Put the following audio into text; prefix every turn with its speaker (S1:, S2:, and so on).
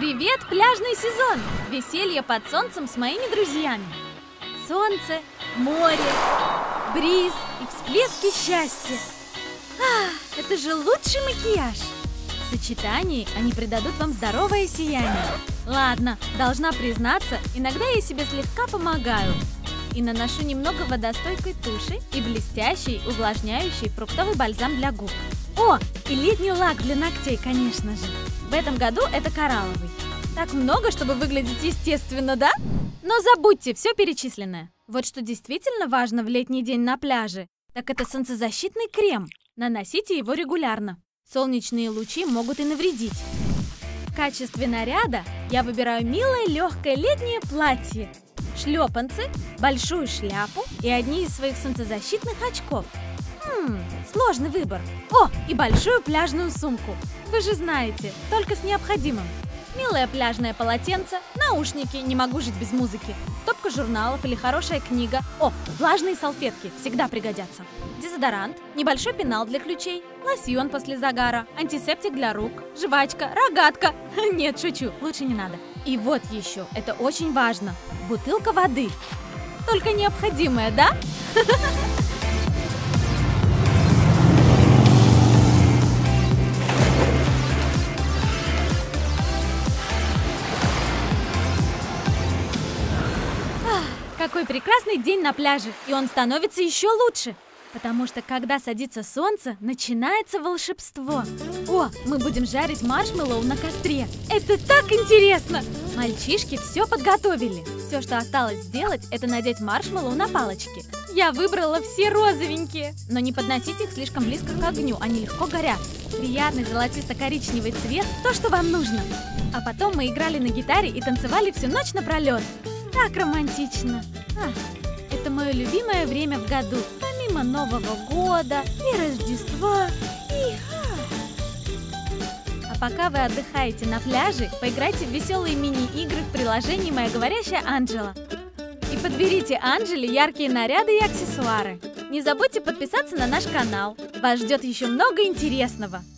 S1: Привет, пляжный сезон! Веселье под солнцем с моими друзьями. Солнце, море, бриз и всплески счастья. Это же лучший макияж! В сочетании они придадут вам здоровое сияние. Ладно, должна признаться, иногда я себе слегка помогаю. И наношу немного водостойкой туши и блестящий, увлажняющий фруктовый бальзам для губ. О, и летний лак для ногтей, конечно же. В этом году это коралловый. Так много, чтобы выглядеть естественно, да? Но забудьте все перечисленное. Вот что действительно важно в летний день на пляже, так это солнцезащитный крем. Наносите его регулярно. Солнечные лучи могут и навредить. В качестве наряда я выбираю милое легкое летнее платье, шлепанцы, большую шляпу и одни из своих солнцезащитных очков. Сложный выбор. О, и большую пляжную сумку. Вы же знаете, только с необходимым. Милое пляжное полотенце, наушники, не могу жить без музыки, стопка журналов или хорошая книга. О, влажные салфетки всегда пригодятся. Дезодорант, небольшой пенал для ключей, лосьон после загара, антисептик для рук, жвачка, рогатка. Нет, шучу, лучше не надо. И вот еще, это очень важно, бутылка воды. Только необходимая, да? Какой прекрасный день на пляже, и он становится еще лучше. Потому что, когда садится солнце, начинается волшебство. О, мы будем жарить маршмеллоу на костре. Это так интересно! Мальчишки все подготовили. Все, что осталось сделать, это надеть маршмеллоу на палочки. Я выбрала все розовенькие. Но не подносите их слишком близко к огню, они легко горят. Приятный золотисто-коричневый цвет – то, что вам нужно. А потом мы играли на гитаре и танцевали всю ночь напролет. Так романтично. Это мое любимое время в году. Помимо Нового года и Рождества. А пока вы отдыхаете на пляже, поиграйте в веселые мини-игры в приложении «Моя говорящая Анджела». И подберите Анджеле яркие наряды и аксессуары. Не забудьте подписаться на наш канал. Вас ждет еще много интересного.